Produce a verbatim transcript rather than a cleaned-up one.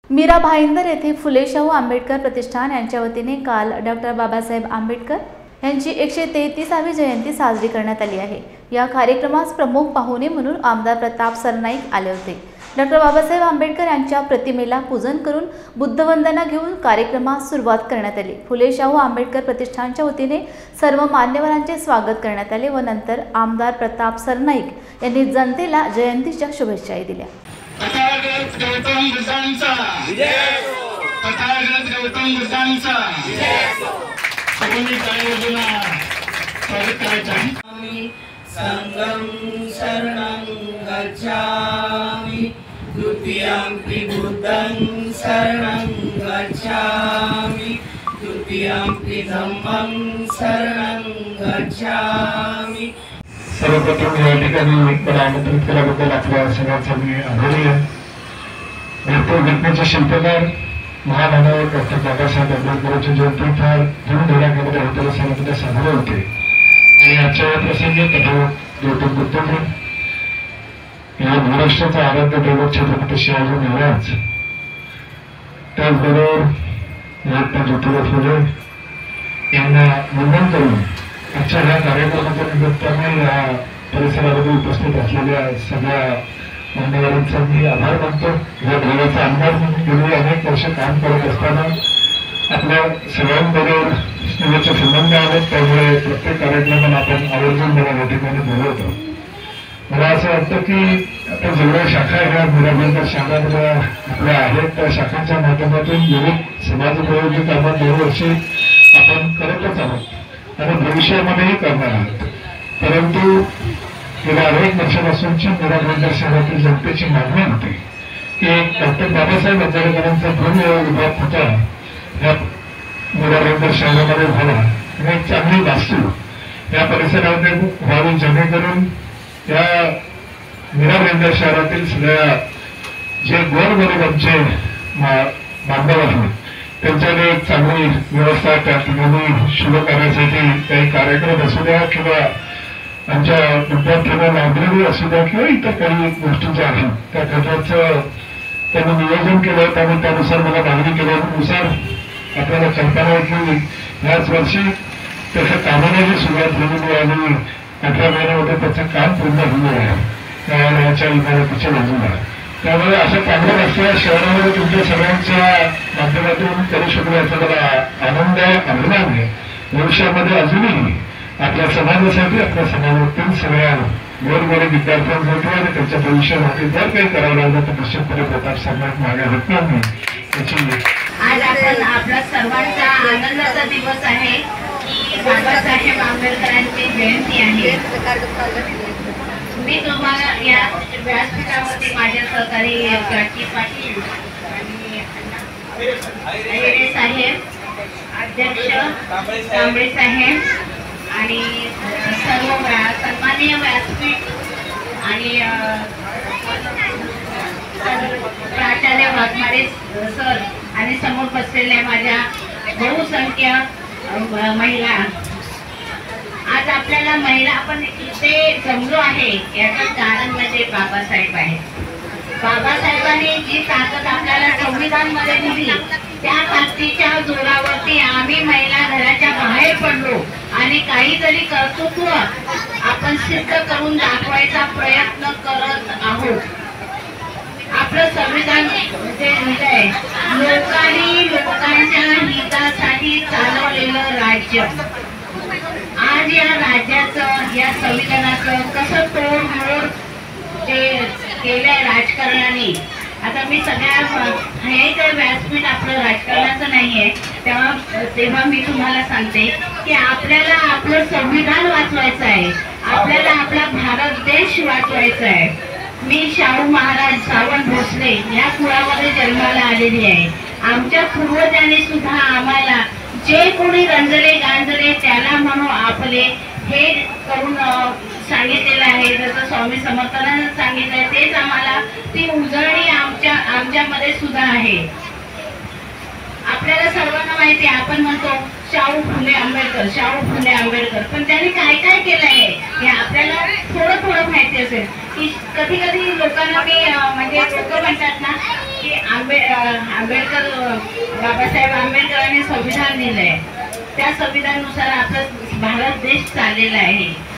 मीरा भाईंदर येथे फुले शाहू आंबेडकर प्रतिष्ठान यांच्या वतीने काल डॉक्टर बाबासाहेब आंबेडकर यांची एकशे तेहतीसावी जयंती साजरी करण्यात आली आहे। या कार्यक्रमास प्रमुख पाहुणे म्हणून आमदार प्रताप सरनाईक आले होते। डॉक्टर बाबासाहेब आंबेडकर यांच्या प्रतिमेला पूजन करून बुद्धवंदना घेऊन कार्यक्रमास सुरुवात करण्यात आली। फुले शाहू आंबेडकर प्रतिष्ठानच्या वतीने सर्व मान्यवरांचे स्वागत करण्यात आले व नंतर आमदार प्रताप सरनाईक यांनी जनतेला जयंतीच्या शुभेच्छा दिल्या। तथागत गौतम बुद्धांचा जय हो। तथागत गौतम बुद्धांचा जय हो। सगळ्यांनी टाळ्या स्वागत करायचं। संगम शरणं गच्छामि द्वितीयंपि बुद्धं शरणं गच्छामि तृतीयंपि धम्मं शरणं गच्छामि। सर्वप्रथम या ठिकाणी मला आमंत्रित केल्याबद्दल आपल्या सगळ्यांचा मी आभारी आहे। भारतीय घटनेचे शिल्पकार महामानव डॉक्टर बाबासाहेब आंबेडकरांची जयंती फार धूमधडाक्यामध्ये होताना सांगितले साजरे होते आणि आजच्या प्रसंगी तथागत गौतम बुद्ध या महाराष्ट्राचा आराध्य दैवत छत्रपती शिवाजी महाराज, त्याचबरोबर महात्मा ज्योतिबा फुले यांना वंदन करून आजच्या ह्या कार्यक्रमाच्या निमित्ताने या परिसरामध्ये उपस्थित असलेल्या सगळ्या मान्यवरांचा मी आभार मानतो। या भागाचा आमदार म्हणून गेली अनेक वर्ष काम करत असताना आपल्या सगळ्यांबरोबर स्नेहाचे संबंध आहेत, त्यामुळे प्रत्येक कार्यक्रमाला आपण आवर्जून मला या ठिकाणी बोलवतो। मला असं वाटतं की आता जेवढ्या शाखा ह्या मीराभाईंदर शाखांच्या आपल्या आहेत त्या शाखांच्या माध्यमातून विविध समाजोपयोगी कामं दरवर्षी आपण करतच आहोत आणि भविष्यामध्येही करणार आहोत। परंतु गेल्या अनेक वर्षापासूनची मीराभाईंदर शहरातील जनतेची मागणी होती की डॉक्टर बाबासाहेब आंबेडकरांचा भव्य विभाग होता या मीराभाईंदर शहरामध्ये व्हावा आणि एक चांगली वास्तू या परिसरामध्ये व्हावी, जेणेकरून या मीराभाईंदर शहरातील सगळ्या जे गोरगरिबांचे बांधव आहेत त्यांच्याकडे एक चांगली व्यवस्था त्या ठिकाणी शुभ करण्यासाठी काही कार्यक्रम असू द्या किंवा आमच्या विद्यार्थ्यांना लायब्ररी असू द्या किंवा इतर काही गोष्टी ज्या आहेत त्या घटकाचं त्यांनी नियोजन केलं होतं आणि त्यानुसार मला मागणी केल्यानुसार आपल्याला कल्पना आहे की याच वर्षी त्याच्या कामाला सुरुवात झालेली आणि अठरा महिन्यामध्ये त्याचं काम पूर्ण झालेलं आहे न्यायालयाच्या इमारतीच्या बाजूला। त्यामुळे असं चांगलं असलेल्या शहरामध्ये तुमच्या सगळ्यांच्या माध्यमातून करू शकलो याचा मला आनंद आहे, अभिमान आहे। भविष्यामध्ये अजूनही आपल्या समाजासाठी आपल्या समाजातील सगळ्या गोरगरीब विद्यार्थ्यांसाठी आणि त्यांच्या भविष्यासाठी जर काही करावं लागलं तर निश्चितपणे प्रताप सरनाईक मागे हटणार नाही त्याची। आज आपण आपला सर्वांचा आनंदाचा दिवस आहे की बाबासाहेब आंबेडकरांची जयंती आहे। मी तुम्हाला या व्यासपीठावरती माझे सहकारी प्राची पाटील आणि साहेब, अध्यक्ष कांबळे साहेब आणि सर्व सन्माननीय व्यासपीठ आणि प्राचार्य वाघमारे सर आणि समोर बसलेल्या माझ्या बहुसंख्य महिला। आज आपल्याला महिला आपण इथे जमलो आहे याचं कारण म्हणजे बाबासाहेब आहे। बाबासाहेबांनी जी ताकद आपल्याला संविधान मध्ये दिली त्या ताकदीच्या जोरावरती आम्ही महिला घराच्या बाहेर पडलो आणि काहीतरी कर्तृत्व आपण सिद्ध करून दाखवायचा प्रयत्न करत आहोत। आपलं संविधान जे लिहिलंय लोकांनी लोकांच्या हितासाठी चालवलेलं राज्य, आज या राज्याचं या संविधानाचं कसं तोडमोड ते केलंय राजकारणाने। आता मी सगळ्या हे तर व्यासपीठ आपलं राजकारणाचं नाहीये, तेव्हा तेव्हा मी तुम्हाला सांगते की आपल्याला आपलं संविधान वाचवायचं आहे, आपल्याला आपला भारत देश वाचवायचा आहे। मी शाहू महाराज सावंत भोसले या कुळामध्ये जन्माला आलेली आहे। आमच्या पूर्वजांनी सुद्धा आम्हाला जे कोणी रंजले गांजले त्याला म्हणून आपले हे करून सांगितलेलं आहे। जसं स्वामी समर्थांनी सांगितलंय तेच आम्हाला ती उजळणी आमच्या आमच्यामध्ये सुद्धा आहे। आपल्याला सर्वांना माहिती आहे, आपण म्हणतो शाहू फुले आंबेडकर, शाहू फुले आंबेडकर, पण त्यांनी काय काय केलं आहे हे आपल्याला थोडं थोडं माहिती असेल. की कधी कधी लोकांना मी अं, म्हणजे लोक म्हणतात ना की आंबे अं, आंबेडकर अं, बाबासाहेब आंबेडकरांनी संविधान दिलंय, त्या संविधानानुसार आपला भारत देश चाललेला आहे.